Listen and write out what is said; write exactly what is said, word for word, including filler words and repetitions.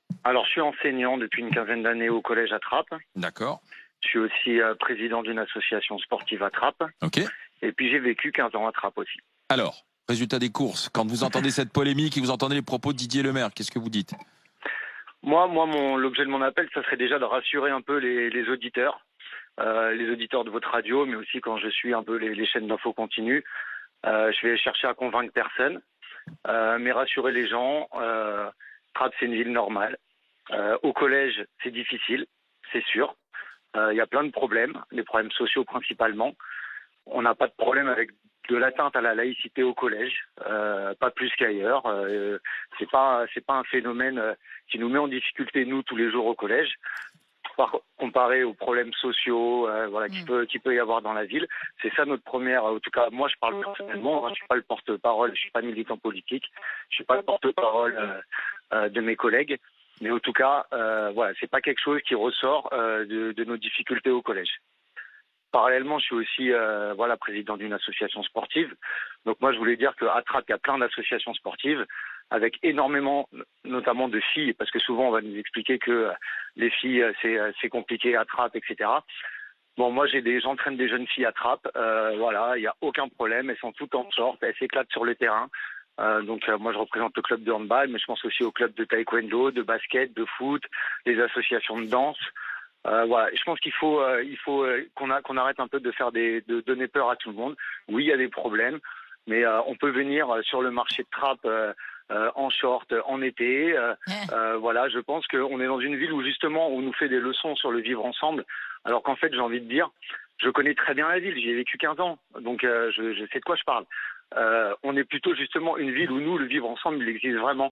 Alors, je suis enseignant depuis une quinzaine d'années au collège à Trappes. D'accord. Je suis aussi euh, président d'une association sportive à Trappes. Ok. Et puis, j'ai vécu quinze ans à Trappes aussi. Alors, résultat des courses. Quand vous entendez cette polémique et vous entendez les propos de Didier Lemaire, qu'est-ce que vous dites? Moi, moi, mon, l'objet de mon appel, ça serait déjà de rassurer un peu les, les auditeurs, euh, les auditeurs de votre radio, mais aussi quand je suis un peu les, les chaînes d'infos continues. Euh, je vais chercher à convaincre personne, euh, mais rassurer les gens. Euh, Trappes, c'est une ville normale. Euh, au collège, c'est difficile, c'est sûr. Il y a plein de problèmes, des problèmes sociaux principalement. On n'a pas de problème avec de l'atteinte à la laïcité au collège, euh, pas plus qu'ailleurs. Euh, c'est pas c'est pas un phénomène euh, qui nous met en difficulté nous tous les jours au collège, par, comparé aux problèmes sociaux, euh, voilà, qui peut qui peut y avoir dans la ville. C'est ça notre première. En tout cas, moi je parle personnellement. Hein, je suis pas le porte-parole, je suis pas militant politique, je suis pas le porte-parole euh, euh, de mes collègues. Mais en tout cas, euh, voilà, c'est pas quelque chose qui ressort euh, de, de nos difficultés au collège. Parallèlement, je suis aussi euh, voilà, président d'une association sportive. Donc moi, je voulais dire qu'à Trappes, il y a plein d'associations sportives avec énormément, notamment de filles, parce que souvent, on va nous expliquer que les filles, c'est, c'est compliqué à Trappes, et cetera. Bon, moi, j'ai des, j'entraîne des jeunes filles à Trappes. Euh, voilà, il n'y a aucun problème. Elles sont toutes en sorte, elles s'éclatent sur le terrain. Euh, donc euh, moi, je représente le club de handball, mais je pense aussi au club de taekwondo, de basket, de foot, les associations de danse. Euh, voilà, je pense qu'il faut, euh, il faut euh, qu'on, a, qu'on arrête un peu de faire des, de donner peur à tout le monde. Oui, il y a des problèmes, mais euh, on peut venir euh, sur le marché de Trappes euh, euh, en short, en été. Euh, euh, voilà, je pense qu'on est dans une ville où justement on nous fait des leçons sur le vivre ensemble, alors qu'en fait, j'ai envie de dire, je connais très bien la ville, j'y ai vécu quinze ans, donc euh, je, je sais de quoi je parle. Euh, on est plutôt justement une ville où nous, le vivre ensemble, il existe vraiment.